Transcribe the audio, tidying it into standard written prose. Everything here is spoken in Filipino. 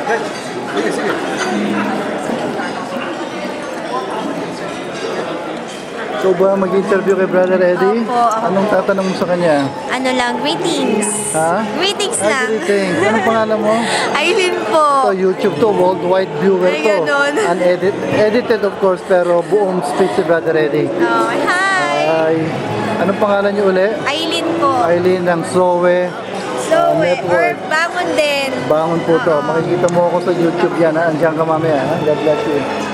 Sige, sige. So ba mag-interview kay Brother Eddie? Opo, ako. Anong tatanong mo sa kanya? Ano lang, greetings. Ha? Greetings lang. Greetings. Anong pangalan mo? Aileen po. Ito, YouTube to, worldwide viewer Ay, to. ganun. Edited of course, pero buong speech si Brother Eddie. Oh, hi. Ay, anong pangalan niyo uli? Aileen po. Aileen ng Zoe Zoe, or Network. Bangon din. Bangon po to. Oo. Makikita mo ako sa YouTube yan. Andiyan ka mamaya. God bless you.